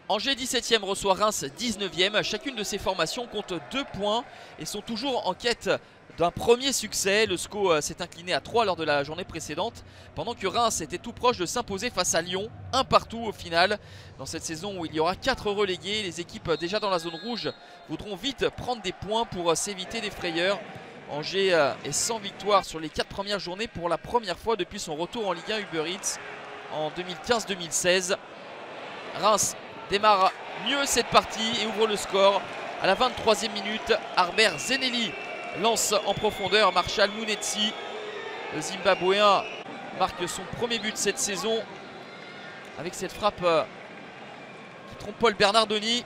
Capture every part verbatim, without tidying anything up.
Angers dix-septième reçoit Reims dix-neuvième. Chacune de ces formations compte deux points et sont toujours en quête d'un premier succès. Le S C O s'est incliné à trois lors de la journée précédente, pendant que Reims était tout proche de s'imposer face à Lyon, un partout au final. Dans cette saison où il y aura quatre relégués, les équipes déjà dans la zone rouge voudront vite prendre des points pour s'éviter des frayeurs. Angers est sans victoire sur les quatre premières journées pour la première fois depuis son retour en Ligue un Uber Eats en deux mille quinze deux mille seize. Reims démarre mieux cette partie et ouvre le score à la vingt-troisième minute. Harbert Zenelli lance en profondeur. Marshall Mounetsi, le Zimbabwéen, marque son premier but cette saison avec cette frappe qui trompe Paul Bernardoni.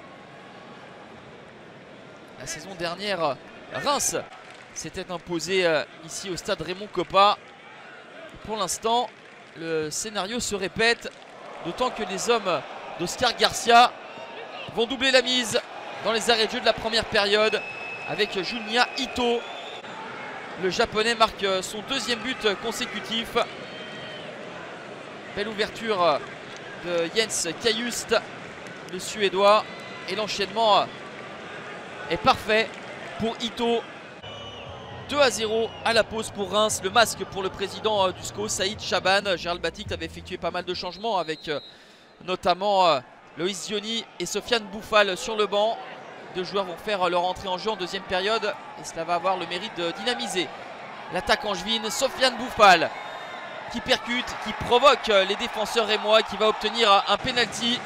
La saison dernière, Reims s'était imposé ici au stade Raymond Kopa. Pour l'instant, le scénario se répète, d'autant que les hommes d'Oscar Garcia vont doubler la mise dans les arrêts de jeu de la première période avec Junya Ito. Le japonais marque son deuxième but consécutif. Belle ouverture de Jens Kajust, le suédois, et l'enchaînement est parfait pour Ito. deux à zéro à la pause pour Reims. Le masque pour le président du S C O, Saïd Chaban. Gérald Batic avait effectué pas mal de changements avec notamment euh, Loïs Zioni et Sofiane Bouffal sur le banc. Deux joueurs vont faire leur entrée en jeu en deuxième période et cela va avoir le mérite de dynamiser l'attaque angevine. Sofiane Bouffal qui percute, qui provoque les défenseurs rémois, qui va obtenir un penalty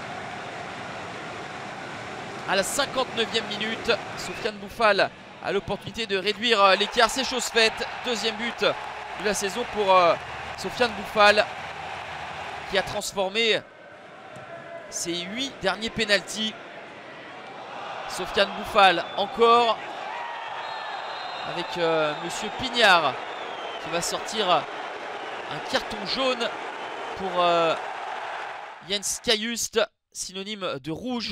à la cinquante-neuvième minute. Sofiane Bouffal a l'opportunité de réduire l'écart, c'est chose faite. Deuxième but de la saison pour euh, Sofiane Bouffal, qui a transformé ses huit derniers pénaltys. Sofiane Bouffal encore avec euh, Monsieur Pignard qui va sortir un carton jaune pour euh, Jens Kajust, synonyme de rouge.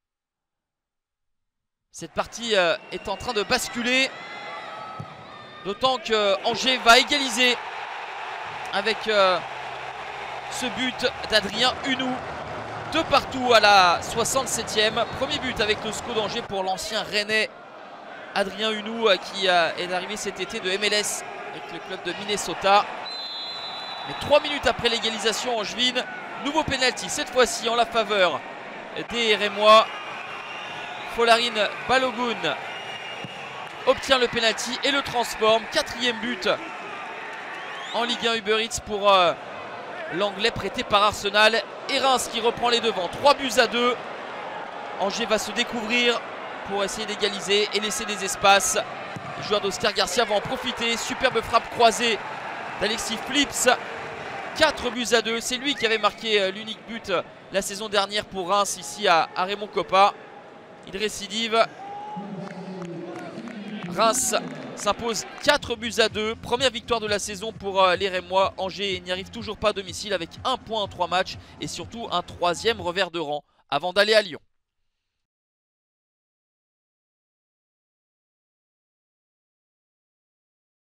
Cette partie euh, est en train de basculer, d'autant que Angers va égaliser avec euh, ce but d'Adrien Hunou. Deux partout à la soixante-septième. Premier but avec le S C O d'Angers pour l'ancien Rennais Adrien Hunou, qui est arrivé cet été de M L S avec le club de Minnesota. Mais trois minutes après l'égalisation angevine, nouveau pénalty, cette fois-ci en la faveur des Rémois. Folarin Balogun obtient le pénalty et le transforme. Quatrième but en Ligue un Uber Eats pour euh, l'anglais prêté par Arsenal. Et Reims qui reprend les devants, trois buts à deux. Angers va se découvrir pour essayer d'égaliser et laisser des espaces. Les joueurs d'Oscar Garcia vont en profiter. Superbe frappe croisée d'Alexis Flips. quatre buts à deux, c'est lui qui avait marqué l'unique but la saison dernière pour Reims ici à, à Raymond Kopa. Il récidive. Reims s'impose quatre buts à deux. Première victoire de la saison pour euh, les Rémois. Angers n'y arrive toujours pas à domicile avec un point en trois matchs et surtout un troisième revers de rang avant d'aller à Lyon.